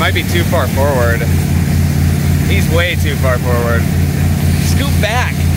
might be too far forward. He's way too far forward. Scoot back.